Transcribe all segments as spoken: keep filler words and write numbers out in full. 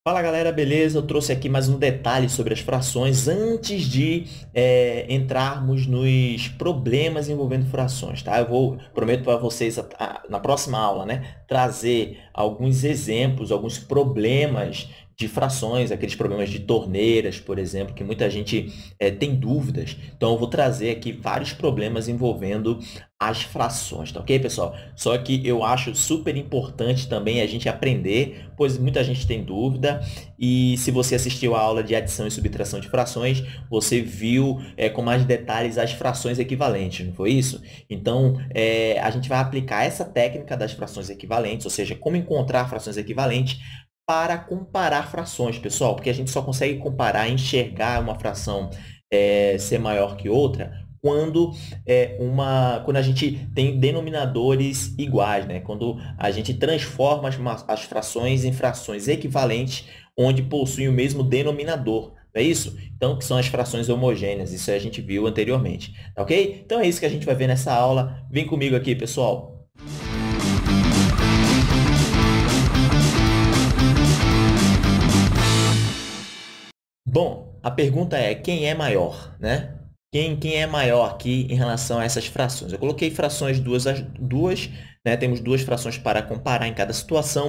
Fala galera, beleza? Eu trouxe aqui mais um detalhe sobre as frações antes de é, entrarmos nos problemas envolvendo frações, tá? Eu vou, prometo para vocês a- a- na próxima aula, né, trazer alguns exemplos, alguns problemas de frações, aqueles problemas de torneiras, por exemplo, que muita gente é, tem dúvidas. Então, eu vou trazer aqui vários problemas envolvendo as frações, tá ok, pessoal? Só que eu acho super importante também a gente aprender, pois muita gente tem dúvida. E se você assistiu a aula de adição e subtração de frações, você viu é, com mais detalhes as frações equivalentes, não foi isso? Então, é, a gente vai aplicar essa técnica das frações equivalentes, ou seja, como encontrar frações equivalentes para comparar frações, pessoal, porque a gente só consegue comparar, enxergar uma fração é, ser maior que outra quando, é, uma, quando a gente tem denominadores iguais, né? Quando a gente transforma as, ma- as frações em frações equivalentes, onde possuem o mesmo denominador. Não é isso? Então, que são as frações homogêneas. Isso a gente viu anteriormente. Tá ok? Então, é isso que a gente vai ver nessa aula. Vem comigo aqui, pessoal. Bom, a pergunta é, quem é maior, né? Quem, quem é maior aqui em relação a essas frações? Eu coloquei frações duas, as duas, né? Temos duas frações para comparar em cada situação.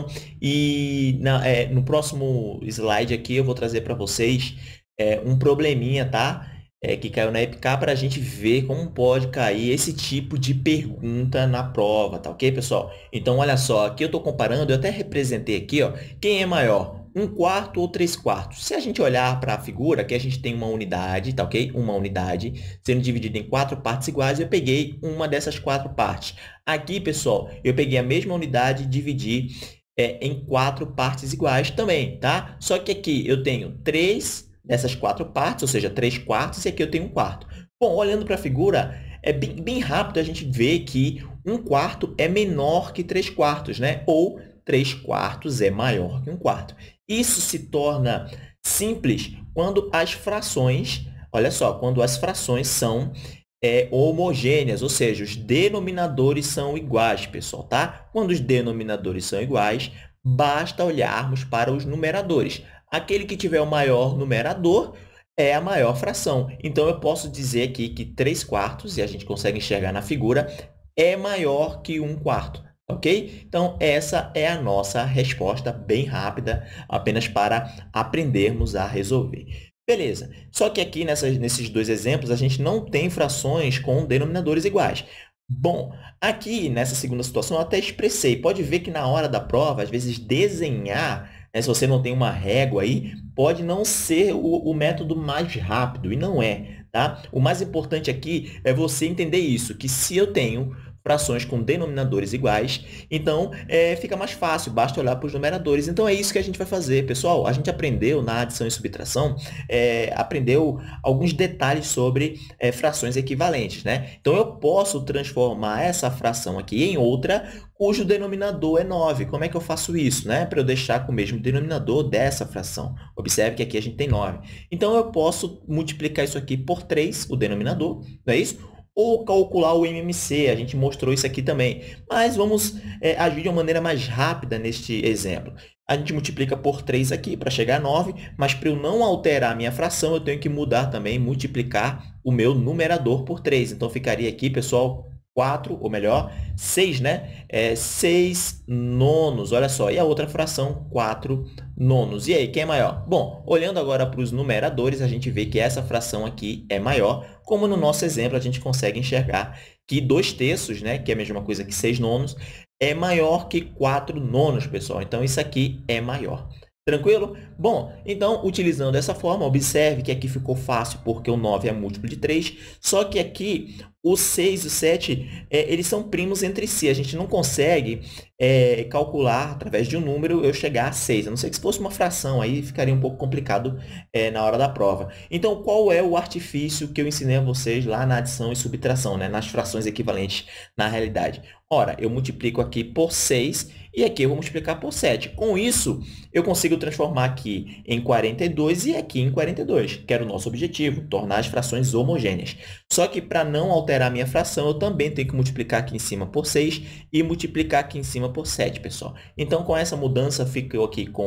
E na- é, no próximo slide aqui eu vou trazer para vocês é, um probleminha, tá? É, que caiu na EPICA para a gente ver como pode cair esse tipo de pergunta na prova, tá ok, pessoal? Então, olha só, aqui eu estou comparando, eu até representei aqui, ó, quem é maior? Um quarto ou três quartos? Se a gente olhar para a figura, aqui a gente tem uma unidade, tá ok? Uma unidade sendo dividida em quatro partes iguais, eu peguei uma dessas quatro partes. Aqui, pessoal, eu peguei a mesma unidade e dividi é, em quatro partes iguais também, tá? Só que aqui eu tenho três dessas quatro partes, ou seja, três quartos, e aqui eu tenho um quarto. Bom, olhando para a figura, é bem, bem rápido a gente ver que um quarto é menor que três quartos, né? Ou três quartos é maior que um quarto. Isso se torna simples quando as frações, olha só, quando as frações são é, homogêneas, ou seja, os denominadores são iguais, pessoal, tá? Quando os denominadores são iguais, basta olharmos para os numeradores. Aquele que tiver o maior numerador é a maior fração. Então, eu posso dizer aqui que três quartos, e a gente consegue enxergar na figura, é maior que um quarto. Ok? Então, essa é a nossa resposta bem rápida, apenas para aprendermos a resolver. Beleza. Só que aqui nessas, nesses dois exemplos, a gente não tem frações com denominadores iguais. Bom, aqui nessa segunda situação eu até expressei. Pode ver que na hora da prova, às vezes desenhar, né, se você não tem uma régua aí, pode não ser o, o método mais rápido, e não é, tá? O mais importante aqui é você entender isso, que se eu tenho frações com denominadores iguais, então é, fica mais fácil, basta olhar para os numeradores. Então, é isso que a gente vai fazer, pessoal. A gente aprendeu na adição e subtração, é, aprendeu alguns detalhes sobre é, frações equivalentes, né? Então, eu posso transformar essa fração aqui em outra cujo denominador é nove. Como é que eu faço isso, né? Para eu deixar com o mesmo denominador dessa fração. Observe que aqui a gente tem nove. Então, eu posso multiplicar isso aqui por três, o denominador, não é isso? Ou calcular o M M C, a gente mostrou isso aqui também. Mas vamos é, agir de uma maneira mais rápida neste exemplo. A gente multiplica por três aqui para chegar a nove, mas para eu não alterar a minha fração, eu tenho que mudar também, multiplicar o meu numerador por três. Então, ficaria aqui, pessoal, quatro, ou melhor, seis, né? É, seis nonos, olha só. E a outra fração, quatro nonos. E aí, quem é maior? Bom, olhando agora para os numeradores, a gente vê que essa fração aqui é maior, como no nosso exemplo a gente consegue enxergar que dois terços, né, que é a mesma coisa que seis nonos, é maior que quatro nonos, pessoal. Então, isso aqui é maior. Tranquilo? Bom, então, utilizando essa forma, observe que aqui ficou fácil porque o nove é múltiplo de três, só que aqui o seis e o sete, é, eles são primos entre si. A gente não consegue é, calcular, através de um número, eu chegar a seis. A não ser que se fosse uma fração, aí ficaria um pouco complicado é, na hora da prova. Então, qual é o artifício que eu ensinei a vocês lá na adição e subtração, né? Nas frações equivalentes na realidade? Ora, eu multiplico aqui por seis e aqui eu vou multiplicar por sete. Com isso, eu consigo transformar aqui em quarenta e dois e aqui em quarenta e dois, que era o nosso objetivo, tornar as frações homogêneas. Só que para não alterar a minha fração, eu também tenho que multiplicar aqui em cima por seis e multiplicar aqui em cima por sete, pessoal. Então, com essa mudança, ficou aqui com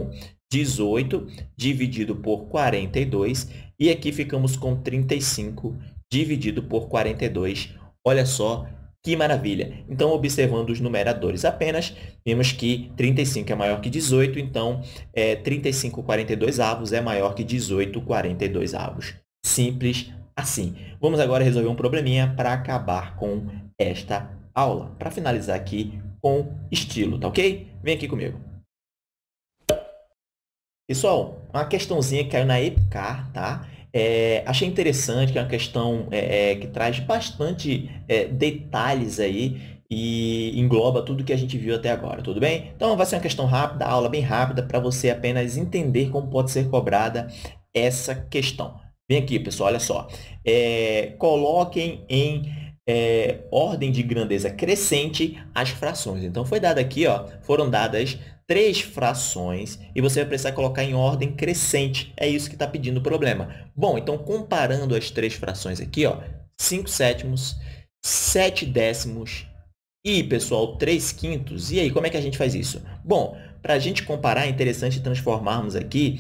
dezoito dividido por quarenta e dois. E aqui ficamos com trinta e cinco dividido por quarenta e dois. Olha só que maravilha! Então, observando os numeradores apenas, vimos que trinta e cinco é maior que dezoito, então é, trinta e cinco quarenta e dois avos é maior que dezoito quarenta e dois avos. Simples assim. Vamos agora resolver um probleminha para acabar com esta aula, para finalizar aqui com estilo, tá ok? Vem aqui comigo. Pessoal, uma questãozinha que caiu na EPICAR, tá? É, achei interessante, que é uma questão é, é, que traz bastante é, detalhes aí e engloba tudo que a gente viu até agora, tudo bem? Então, vai ser uma questão rápida, aula bem rápida, para você apenas entender como pode ser cobrada essa questão. Vem aqui, pessoal, olha só. É, coloquem em é, ordem de grandeza crescente as frações. Então, foi dado aqui, ó, foram dadas três frações e você vai precisar colocar em ordem crescente. É isso que está pedindo o problema. Bom, então, comparando as três frações aqui, ó, cinco sétimos, sete décimos e, pessoal, três quintos. E aí, como é que a gente faz isso? Bom, para a gente comparar, é interessante transformarmos aqui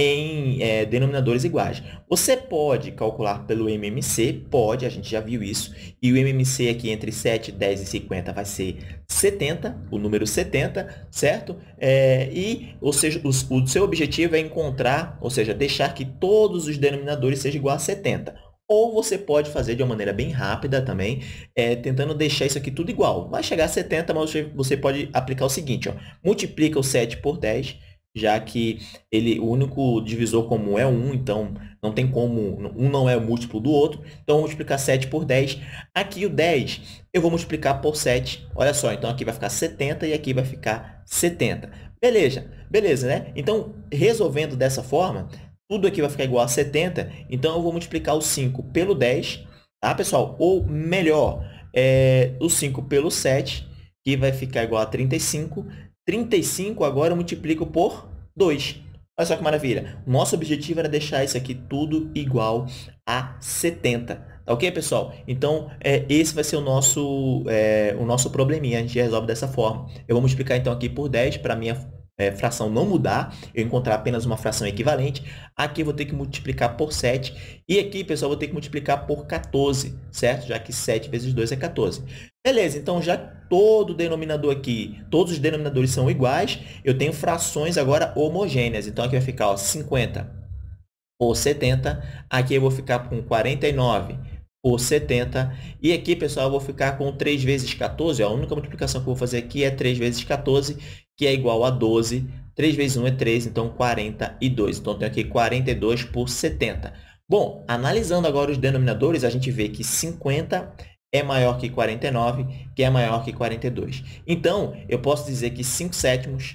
em é, denominadores iguais. Você pode calcular pelo M M C, pode, a gente já viu isso, e o M M C aqui entre sete, dez e cinquenta vai ser setenta, o número setenta, certo? É, e, ou seja, o, o seu objetivo é encontrar, ou seja, deixar que todos os denominadores sejam iguais a setenta. Ou você pode fazer de uma maneira bem rápida também, é, tentando deixar isso aqui tudo igual. Vai chegar a setenta, mas você pode aplicar o seguinte, ó, multiplica o sete por dez, já que ele, o único divisor comum é um, então não tem como, um não é o múltiplo do outro. Então, vou multiplicar sete por dez. Aqui o dez eu vou multiplicar por sete. Olha só, então aqui vai ficar setenta e aqui vai ficar setenta. Beleza, beleza, né? Então, resolvendo dessa forma, tudo aqui vai ficar igual a setenta, então eu vou multiplicar o cinco pelo dez, tá, pessoal? Ou melhor, é, o cinco pelo sete, que vai ficar igual a trinta e cinco. trinta e cinco agora eu multiplico por dois. Olha só que maravilha. Nosso objetivo era deixar isso aqui tudo igual a setenta. Tá ok, pessoal? Então, é, esse vai ser o nosso, é, o nosso probleminha. A gente resolve dessa forma. Eu vou multiplicar, então, aqui por dez para a minha é, fração não mudar. Eu encontrar apenas uma fração equivalente. Aqui eu vou ter que multiplicar por sete. E aqui, pessoal, eu vou ter que multiplicar por quatorze, certo? Já que sete vezes dois é quatorze. Beleza, então já todo denominador aqui, todos os denominadores são iguais, eu tenho frações agora homogêneas. Então, aqui vai ficar ó, cinquenta por setenta, aqui eu vou ficar com quarenta e nove por setenta, e aqui, pessoal, eu vou ficar com três vezes quatorze, ó, a única multiplicação que eu vou fazer aqui é três vezes quatorze, que é igual a doze, três vezes um é três, então quarenta e dois. Então, eu tenho aqui quarenta e dois por setenta. Bom, analisando agora os denominadores, a gente vê que cinquenta é maior que quarenta e nove, que é maior que quarenta e dois. Então, eu posso dizer que cinco sétimos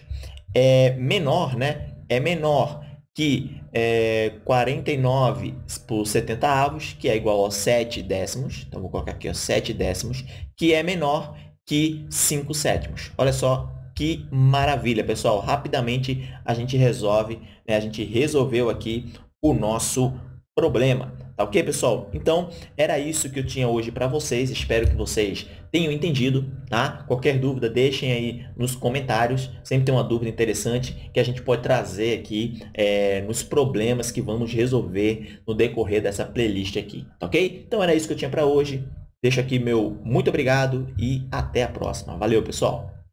é menor, né? É menor que é, quarenta e nove por setenta avos, que é igual a sete décimos. Então, vou colocar aqui ó, sete décimos, que é menor que cinco sétimos. Olha só que maravilha, pessoal. Rapidamente, a gente resolve, né? A gente resolveu aqui o nosso problema. Tá ok, pessoal? Então, era isso que eu tinha hoje para vocês. Espero que vocês tenham entendido, tá? Qualquer dúvida, deixem aí nos comentários. Sempre tem uma dúvida interessante que a gente pode trazer aqui é, nos problemas que vamos resolver no decorrer dessa playlist aqui, tá ok? Então, era isso que eu tinha para hoje. Deixo aqui meu muito obrigado e até a próxima. Valeu, pessoal!